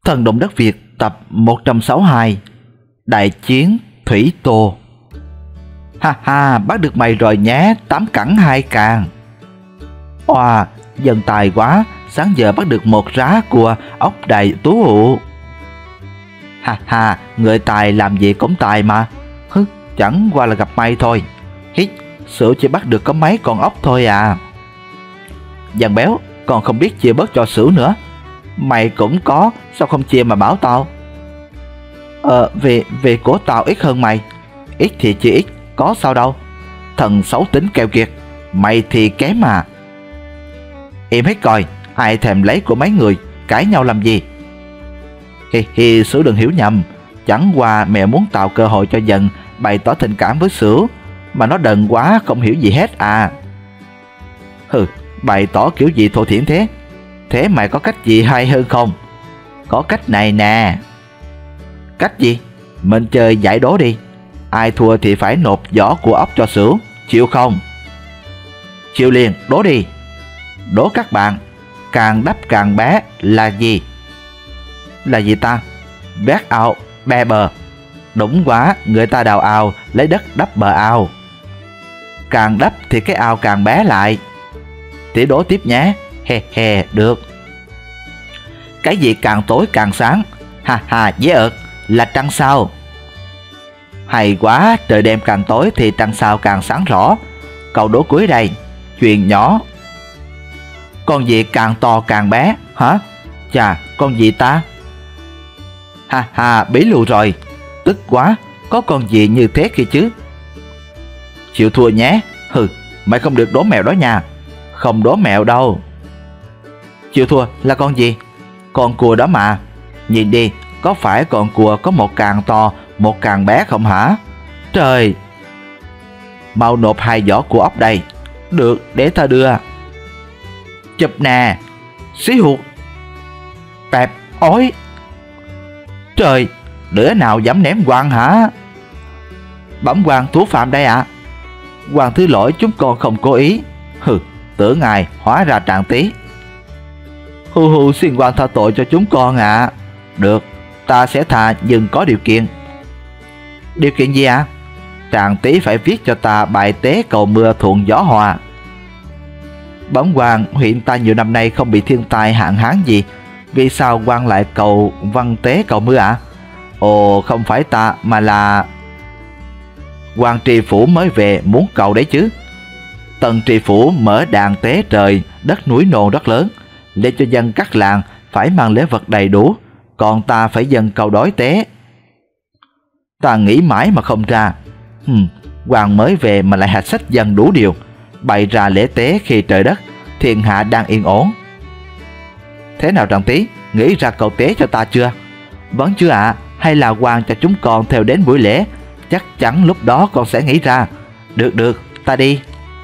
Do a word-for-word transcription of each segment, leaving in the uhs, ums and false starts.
Thần Động Đất Việt tập một trăm sáu mươi hai. Đại chiến Thủy Tô. Ha ha, bắt được mày rồi nhé, tám cẳng hai càng. Oà, dân tài quá, sáng giờ bắt được một rá của ốc đại tú ụ. Ha ha, người tài làm gì cũng tài mà. Hứ, chẳng qua là gặp may thôi. Hít, Sửu chỉ bắt được có mấy con ốc thôi à. Dàn Béo, còn không biết chia bớt cho Sửu nữa. Mày cũng có, sao không chia mà bảo tao? Ờ, vì, vì của tao ít hơn mày. Ít thì chia ít, có sao đâu. Thần xấu tính keo kiệt, mày thì kém mà. Im hết coi, ai thèm lấy của mấy người, cãi nhau làm gì? Hi hi, Sửu đừng hiểu nhầm. Chẳng qua mẹ muốn tạo cơ hội cho Dần bày tỏ tình cảm với Sửu, mà nó đần quá không hiểu gì hết à. Hừ, bày tỏ kiểu gì thô thiển thế? Thế mày có cách gì hay hơn không? Có cách này nè. Cách gì? Mình chơi giải đố đi. Ai thua thì phải nộp vỏ của ốc cho Sửu, chịu không? Chịu liền, đố đi. Đố các bạn, càng đắp càng bé là gì? Là gì ta? Vét ao, be bờ. Đúng quá, người ta đào ao lấy đất đắp bờ ao. Càng đắp thì cái ao càng bé lại. Tỉ đố tiếp nhé. He he, được. Cái gì càng tối càng sáng? Ha ha, dễ ợt, là trăng sao. Hay quá, trời đêm càng tối thì trăng sao càng sáng rõ. Câu đố cuối đây, chuyện nhỏ. Con gì càng to càng bé? Hả? Chà, con gì ta? Ha ha, bí lù rồi. Tức quá, có con gì như thế kia chứ? Chịu thua nhé. Hừ, mày không được đố mẹo đó nha. Không đố mẹo đâu. Chịu thua là con gì? Con cua đó mà. Nhìn đi, có phải con cua có một càng to, một càng bé không hả? Trời! Mau nộp hai vỏ của ốc đây. Được, để ta đưa. Chụp nè. Xí hụt. Pẹp, ối. Trời, đứa nào dám ném quan hả? Bẩm quan thủ phạm đây ạ. À? Quan thứ lỗi, chúng con không cố ý. Hừ, tưởng ngài hóa ra Trạng Tí. Hu hu, xin quan tha tội cho chúng con ạ. À. Được, ta sẽ tha nhưng có điều kiện. Điều kiện gì ạ? À? Trạng Tí phải viết cho ta bài tế cầu mưa thuận gió hòa. Bẩm quan, huyện ta nhiều năm nay không bị thiên tai hạn hán gì. Vì sao quan lại cầu văn tế cầu mưa ạ? À? Ồ, không phải ta mà là quan tri phủ mới về muốn cầu đấy chứ. Tần tri phủ mở đàn tế trời, đất núi nồn rất lớn, để cho dân các làng phải mang lễ vật đầy đủ, còn ta phải dâng cầu đói tế. Ta nghĩ mãi mà không ra. Hừm, quan mới về mà lại hạch sách dần đủ điều, bày ra lễ tế khi trời đất thiên hạ đang yên ổn. Thế nào Trạng Tí, nghĩ ra cầu tế cho ta chưa? Vẫn chưa ạ. À, hay là quan cho chúng con theo đến buổi lễ? Chắc chắn lúc đó con sẽ nghĩ ra. Được được, ta đi.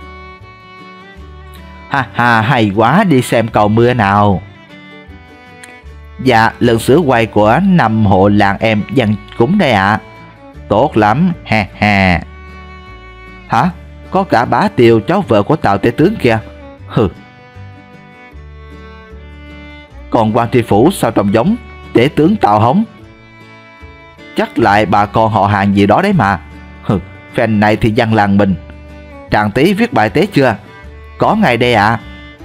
Ha ha, hay quá, đi xem cầu mưa nào. Dạ, lần sửa quay của năm hộ làng em dần cúng đây ạ. À. Tốt lắm, ha ha. Hả? Có cả Bá Tiều, cháu vợ của Tào Tế Tướng kìa. Hừ. Còn quan tri phủ sao trông giống Tế Tướng Tào Hống? Chắc lại bà con họ hàng gì đó đấy mà. Hừ, phen này thì dân làng mình. Trạng Tí viết bài tế chưa? Có ngày đây ạ. À.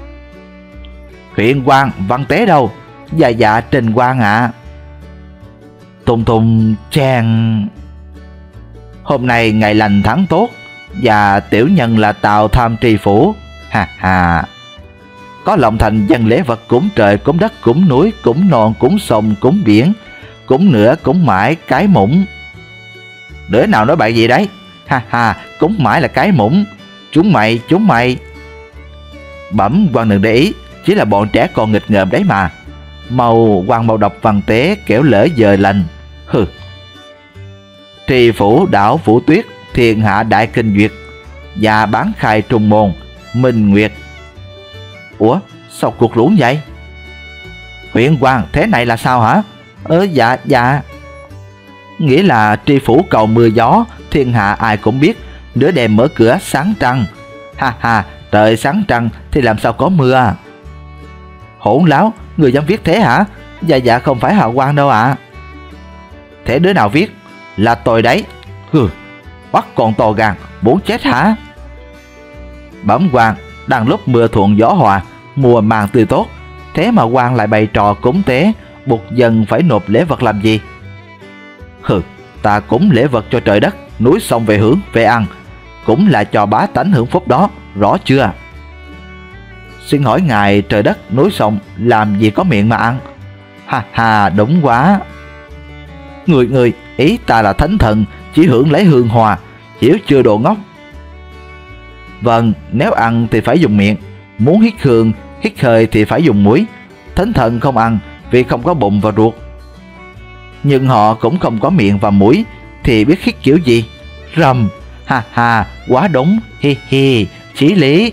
Huyện quan văn tế đâu? Dạ dạ Trình quan ạ. À. Thùng thùng trang. Hôm nay ngày lành tháng tốt, và tiểu nhân là Tào Tham tri phủ. Ha ha. Có lòng thành dân lễ vật cúng trời, cúng đất, cúng núi, cúng non, cúng sông, cúng biển, cúng nữa, cúng mãi, cái mũng. Đứa nào nói bậy gì đấy? Ha ha, cúng mãi là cái mũng. Chúng mày, chúng mày. Bẩm quan đừng để ý, chỉ là bọn trẻ con nghịch ngợm đấy mà. Mau quan mau đọc văn tế kẻo lỡ giờ lành. Hừ. Tri phủ đảo Vũ Tuyết, thiên hạ đại kinh duyệt, và bán khai trùng môn, Minh Nguyệt. Ủa, sao cuộc lũng vậy? Huyện quan, thế này là sao hả? Ơ dạ dạ. Nghĩa là tri phủ cầu mưa gió, thiên hạ ai cũng biết, nửa đêm mở cửa sáng trăng. Ha ha, trời sáng trăng thì làm sao có mưa? Hỗn láo, người dám viết thế hả? Dạ dạ không phải Hạ quan đâu ạ. À. Thế đứa nào viết? Là tôi đấy. Hừ, bắt con to gan, muốn chết hả? Bẩm quan, đang lúc mưa thuận gió hòa, mùa màng tươi tốt, thế mà quan lại bày trò cúng tế, buộc dân phải nộp lễ vật làm gì? Hừ, ta cúng lễ vật cho trời đất, núi sông về hưởng, về ăn, cũng là cho bá tánh hưởng phúc đó, rõ chưa? Xin hỏi ngài, trời đất, núi sông làm gì có miệng mà ăn? Ha ha, đúng quá. Người người, ý ta là thánh thần, chỉ hưởng lấy hương hoa, hiểu chưa đồ ngốc? Vâng, nếu ăn thì phải dùng miệng, muốn hít hương, hít hơi thì phải dùng mũi. Thánh thần không ăn vì không có bụng và ruột. Nhưng họ cũng không có miệng và mũi thì biết hít kiểu gì? Rầm, ha ha, quá đúng, hi hi, chí lý.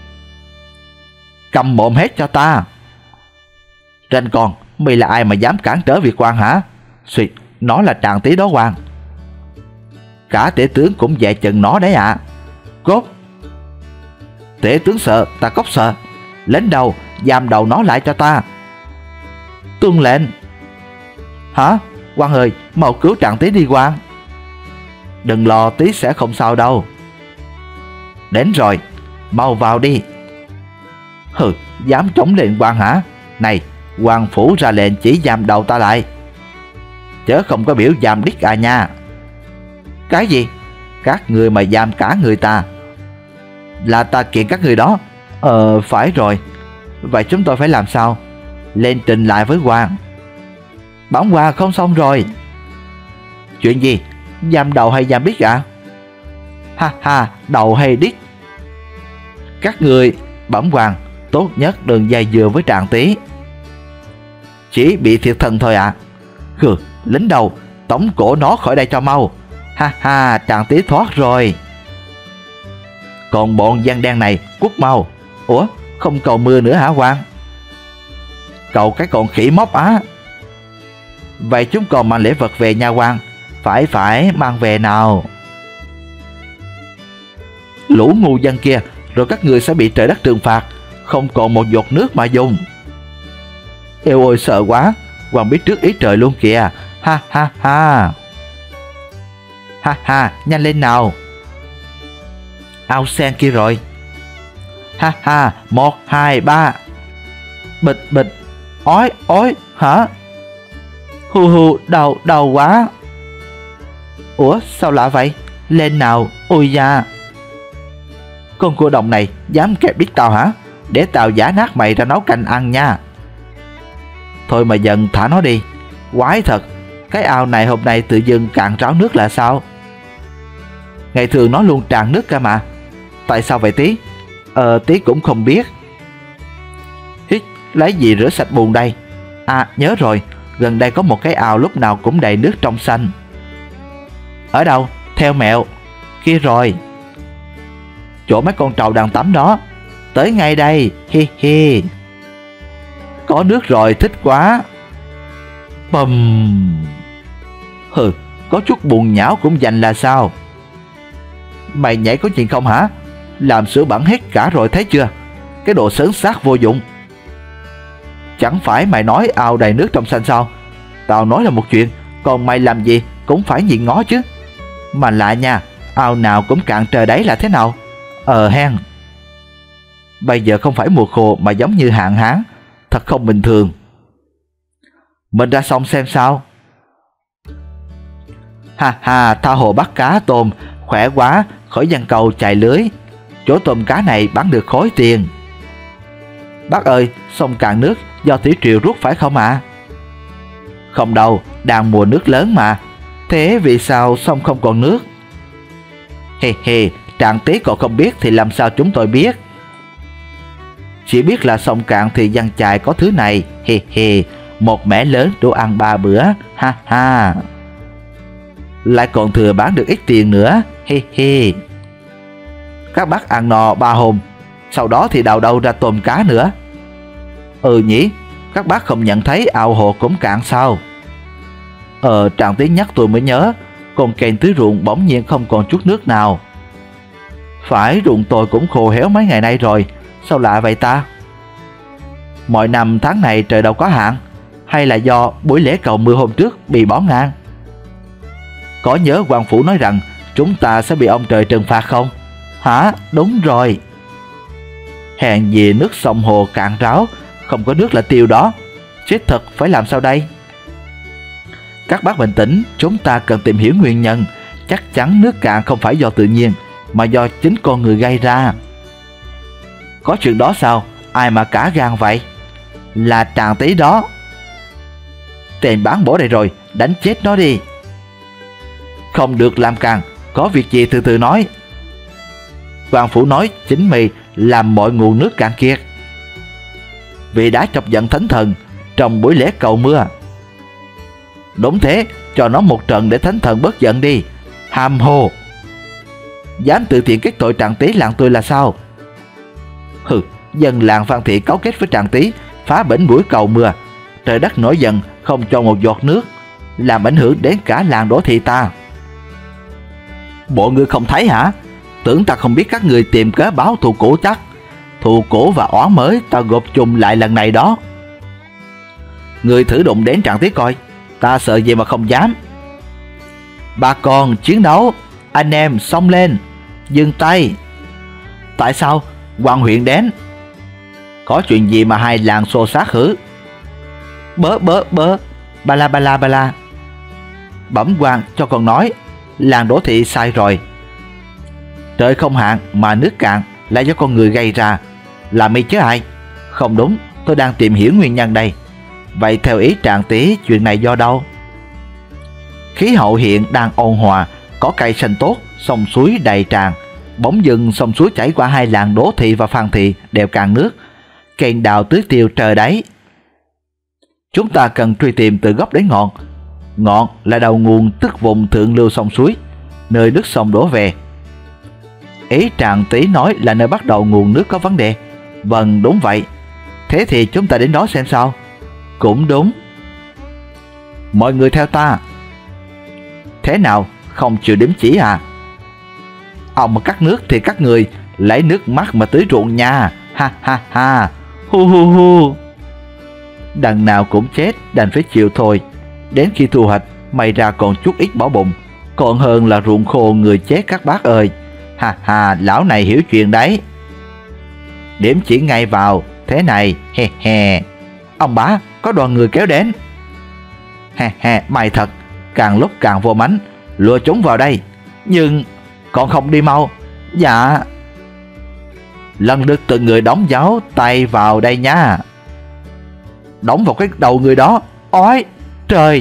Cầm mồm hết cho ta. Ranh con, mày là ai mà dám cản trở việc quan hả? Xuyệt, nó là Tràng Tý đó quan. Cả tể tướng cũng dè chừng nó đấy ạ. À. Cốt. Tể tướng sợ, ta cốc sợ. Lính đầu, giam đầu nó lại cho ta. Tuân lệnh. Hả? Quan ơi, mau cứu Tràng Tý đi quan. Đừng lo, tí sẽ không sao đâu. Đến rồi, mau vào đi. Hừ, dám chống lệnh quan hả? Này, quan phủ ra lệnh chỉ giam đầu ta lại, chớ không có biểu giam đích à nha. Cái gì? Các người mà giam cả người ta? Là ta kiện các người đó. Ờ, phải rồi. Vậy chúng tôi phải làm sao? Lên trình lại với quan. Bẩm quan, không xong rồi. Chuyện gì? Giam đầu hay giam đích ạ? À? Ha ha, đầu hay đích? Các người, bẩm quan, tốt nhất đừng dây dừa với Tràng Tý. Chỉ bị thiệt thần thôi ạ. À. Hừ, lính đầu, tống cổ nó khỏi đây cho mau. Ha ha, Tràng Tý thoát rồi. Còn bọn gian đen này, cút mau. Ủa, không cầu mưa nữa hả quan? Cầu cái con khỉ móc á. Vậy chúng còn mang lễ vật về nha quan. Phải phải, mang về nào. Lũ ngu dân kia, rồi các người sẽ bị trời đất trừng phạt, không còn một giọt nước mà dùng. Eo ôi sợ quá, quan biết trước ý trời luôn kìa. Ha ha ha. Ha ha, nhanh lên nào. Ao sen kia rồi. Ha ha, một, hai, ba. Bịch bịch. Ói, ói, hả? Hù hù, đau, đau quá. Ủa, sao lạ vậy? Lên nào, ôi da. Con cua đồng này dám kẹp đít tao hả? Để tao giả nát mày ra nấu canh ăn nha. Thôi mà dần thả nó đi. Quái thật, cái ao này hôm nay tự dưng cạn ráo nước là sao? Ngày thường nó luôn tràn nước cả mà. Tại sao vậy Tí? Ờ, Tí cũng không biết. Hít, lấy gì rửa sạch bùn đây? À, nhớ rồi, gần đây có một cái ao lúc nào cũng đầy nước trong xanh. Ở đâu? Theo mẹo. Kia rồi. Chỗ mấy con trâu đang tắm đó. Tới ngay đây, hi hi. Có nước rồi, thích quá. Bầm. Hừ, có chút buồn nhão cũng dành là sao? Mày nhảy có chuyện không hả? Làm sữa bẩn hết cả rồi thấy chưa? Cái đồ sớn xác vô dụng. Chẳng phải mày nói ao đầy nước trong xanh sao? Tao nói là một chuyện, còn mày làm gì cũng phải nhìn ngó chứ. Mà lạ nha, ao nào cũng cạn trời đấy là thế nào? Ờ hen. Bây giờ không phải mùa khô mà giống như hạn hán, thật không bình thường. Mình ra sông xem sao. Ha ha, tha hồ bắt cá tôm, khỏe quá, khỏi giăng câu chạy lưới. Chỗ tôm cá này bán được khối tiền. Bác ơi, sông cạn nước do thủy triều rút phải không ạ? À? Không đâu, đang mùa nước lớn mà. Thế vì sao sông không còn nước? Hề hề, Tràng Tý còn không biết thì làm sao chúng tôi biết? Chỉ biết là sông cạn thì giăng chài có thứ này. Hề hề, một mẻ lớn đủ ăn ba bữa. Ha ha. Lại còn thừa bán được ít tiền nữa. Hê hê. Các bác ăn no ba hôm, sau đó thì đào đâu ra tôm cá nữa. Ừ nhỉ, các bác không nhận thấy ao hồ cũng cạn sao? Ờ, Tràng Tý nhắc tôi mới nhớ, con kênh tưới ruộng bỗng nhiên không còn chút nước nào. Phải, ruộng tôi cũng khô héo mấy ngày nay rồi. Sao lạ vậy ta? Mọi năm tháng này trời đâu có hạn. hay là do buổi lễ cầu mưa hôm trước bị bỏ ngang? Có nhớ quan phủ nói rằng chúng ta sẽ bị ông trời trừng phạt không? Hả? Đúng rồi. Hèn gì nước sông hồ cạn ráo, không có nước là tiêu đó. Chết thật, phải làm sao đây? Các bác bình tĩnh, chúng ta cần tìm hiểu nguyên nhân. Chắc chắn nước cạn không phải do tự nhiên, mà do chính con người gây ra. Có chuyện đó sao? Ai mà cả gan vậy? Là Tràng Tý đó. Tên bán bổ đây rồi, đánh chết nó đi. Không được làm càng, có việc gì từ từ nói. Quan phủ nói chính mì làm mọi nguồn nước cạn kiệt, vì đã chọc giận thánh thần trong buổi lễ cầu mưa. Đúng thế, cho nó một trận để thánh thần bớt giận đi. Hàm hồ, dám tự tiện kết tội Tràng Tý làng tôi là sao? Hừ, dân làng Phan Thị cấu kết với Tràng Tý phá bỉnh buổi cầu mưa. Trời đất nổi giận, không cho một giọt nước, làm ảnh hưởng đến cả làng Đỗ Thị ta. Bộ ngươi không thấy hả? Tưởng ta không biết các người tìm cớ báo thù cũ chắc. Thù cũ và oán mới ta gộp chung lại lần này đó. Người thử đụng đến Tràng Tý coi, ta sợ gì mà không dám. Bà con chiến đấu, anh em xông lên, dừng tay. Tại sao? Quan huyện đến. Có chuyện gì mà hai làng xô xát hử? Bớ bớ bớ, ba la ba la ba la. Bẩm quan cho con nói, làng Đỗ Thị sai rồi. Trời không hạn mà nước cạn là do con người gây ra. Là mi chứ ai? Không đúng, tôi đang tìm hiểu nguyên nhân đây. Vậy theo ý Tràng Tý, chuyện này do đâu? Khí hậu hiện đang ôn hòa, có cây xanh tốt, sông suối đầy tràn. Bỗng dưng sông suối chảy qua hai làng Đỗ Thị và Phan Thị đều cạn nước. Kênh đào tưới tiêu trời đấy. Chúng ta cần truy tìm từ gốc đến ngọn. Ngọn là đầu nguồn, tức vùng thượng lưu sông suối, nơi nước sông đổ về. Ý Tràng Tý nói là nơi bắt đầu nguồn nước có vấn đề. Vâng, đúng vậy. Thế thì chúng ta đến đó xem sao. Cũng đúng. Mọi người theo ta. Thế nào, không chịu đếm chỉ à? Ông mà cắt nước thì các người lấy nước mắt mà tưới ruộng nha. Ha ha ha. Hu hu hu. Đằng nào cũng chết, đành phải chịu thôi. Đến khi thu hoạch, may ra còn chút ít bỏ bụng, còn hơn là ruộng khô người chết các bác ơi. Ha ha, lão này hiểu chuyện đấy. Điểm chỉ ngay vào. Thế này, he he. Ông bá, có đoàn người kéo đến. He he, may thật, càng lúc càng vô mánh, lùa chúng vào đây. Nhưng còn không đi mau. Dạ. Lần lượt từng người đóng giáo tay vào đây nha. Đóng vào cái đầu người đó. Ôi trời,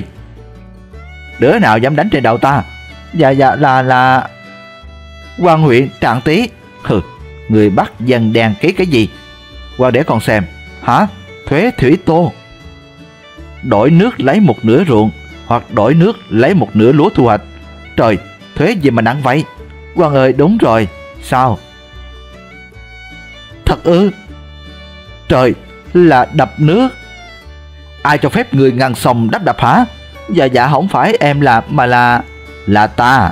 đứa nào dám đánh trên đầu ta? Dạ dạ là là quan huyện Tràng Tý. Hừ, người bắt dân đen ký cái gì? Qua để con xem. Hả? Thuế thủy tô. Đổi nước lấy một nửa ruộng, hoặc đổi nước lấy một nửa lúa thu hoạch. Trời, thuế gì mà nặng vậy? Quan ơi, đúng rồi. Sao? Thật ư? Trời, là đập nước. Ai cho phép người ngăn sông đắp đập hả? Dạ dạ không phải em là, mà là Là ta.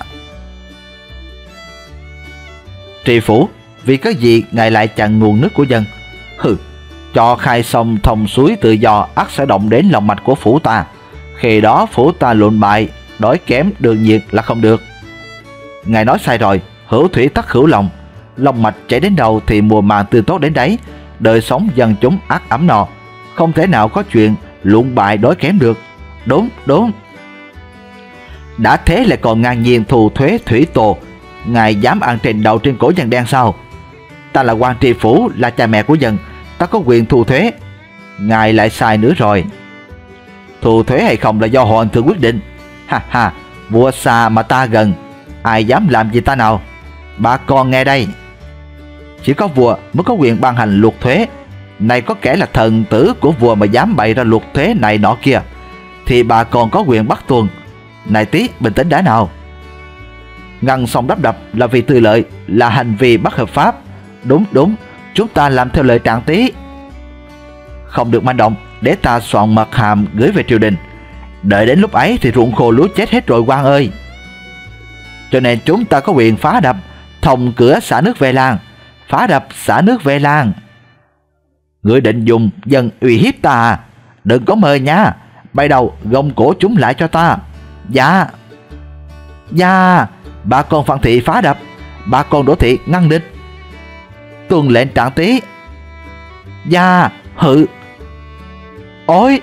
Tri phủ, vì cái gì ngài lại chặn nguồn nước của dân? Hừ, cho khai sông thông suối tự do ắt sẽ động đến lòng mạch của phủ ta. Khi đó phủ ta lụn bại, đói kém đương nhiên là không được. Ngài nói sai rồi, hữu thủy tắc hữu lòng. Lòng mạch chảy đến đâu thì mùa màng tươi tốt đến đấy. Đời sống dân chúng ắt ấm no, không thể nào có chuyện lụn bại đói kém được. Đúng, đúng. Đã thế lại còn ngang nhiên thu thuế thủy tô. Ngài dám ăn trên đầu trên cổ dân đen sao? Ta là quan tri phủ, là cha mẹ của dân, ta có quyền thu thuế. Ngài lại sai nữa rồi. Thu thuế hay không là do hoàng thượng quyết định. Ha ha, vua xa mà ta gần, ai dám làm gì ta nào? Bà con nghe đây, chỉ có vua mới có quyền ban hành luật thuế. Này có kẻ là thần tử của vua mà dám bày ra luật thuế này nọ kia, thì bà còn có quyền bắt tuân. Này Tí, bình tĩnh đã nào. Ngăn sông đắp đập là vì tư lợi, là hành vi bất hợp pháp. Đúng đúng, chúng ta làm theo lời Tràng Tý. Không được manh động, để ta soạn mật hàm gửi về triều đình. Đợi đến lúc ấy thì ruộng khô lúa chết hết rồi quan ơi. Cho nên chúng ta có quyền phá đập, thông cửa xả nước về làng. Phá đập xả nước về làng. Ngươi định dùng dân uy hiếp ta à? Đừng có mơ nha. bay đầu gông cổ chúng lại cho ta. Dạ. Dạ. Ba con Phan Thị phá đập, ba con Đỗ Thị ngăn địch. Tuân lệnh Trạng Tý. Dạ. Hự. Ôi.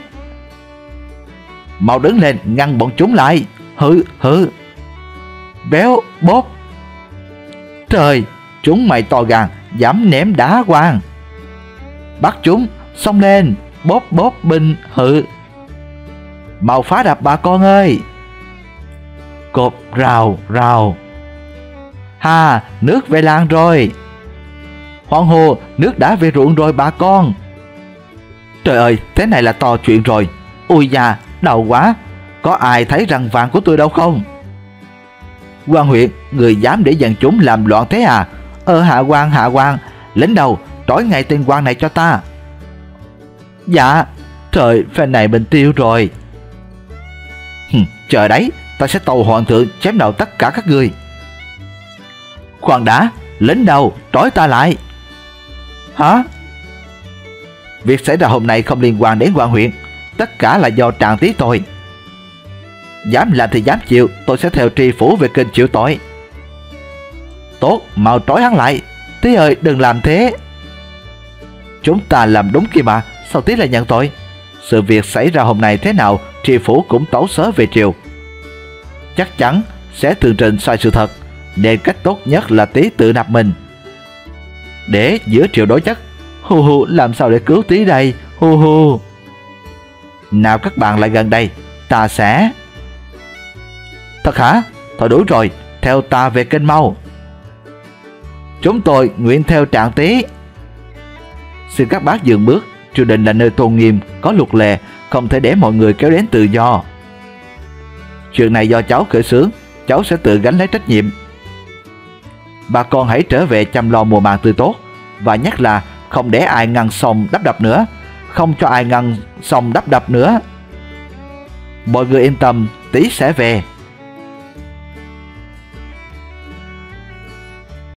Mau đứng lên ngăn bọn chúng lại. Hự hự. Béo bóp. Trời, chúng mày to gan, dám ném đá quang. Bắt chúng, xông lên. Bóp bóp bình hự. Mau phá đập bà con ơi. Cột rào rào. Ha, nước về làng rồi. Hoan hô, nước đã về ruộng rồi bà con. Trời ơi, thế này là to chuyện rồi. Ui da, đau quá. Có ai thấy răng vàng của tôi đâu không? Quan huyện, người dám để dân chúng làm loạn thế à? Ờ hạ quan, hạ quan. Lính đầu, trói ngay tên quan này cho ta. Dạ. Trời, phen này mình tiêu rồi. Hừm, chờ đấy, ta sẽ tâu hoàng thượng chém đầu tất cả các ngươi. Khoan đã, lính đầu, trói ta lại. Hả? Việc xảy ra hôm nay không liên quan đến quan huyện, tất cả là do Trạng Tý tôi. Dám làm thì dám chịu, tôi sẽ theo tri phủ về kênh chịu tội. Tốt, mau trói hắn lại. Tý ơi, đừng làm thế. Chúng ta làm đúng kia mà, sao Tý lại nhận tội? Sự việc xảy ra hôm nay thế nào, tri phủ cũng tấu xớ về triều. Chắc chắn sẽ tường trình sai sự thật, nên cách tốt nhất là Tý tự nạp mình. Để giữa triều đối chất. Hu hu, làm sao để cứu Tý đây? Hu hu. Nào các bạn lại gần đây, ta sẽ... Thật hả? Thôi đủ rồi, theo ta về kênh mau. Chúng tôi nguyện theo Trạng Tý. Xin các bác dừng bước, triều đình là nơi tôn nghiêm, có luật lệ, không thể để mọi người kéo đến tự do. Chuyện này do cháu khởi xướng, cháu sẽ tự gánh lấy trách nhiệm. Bà con hãy trở về chăm lo mùa màng tươi tốt, và nhắc là không để ai ngăn sông đắp đập nữa, không cho ai ngăn sông đắp đập nữa. Mọi người yên tâm, Tý sẽ về.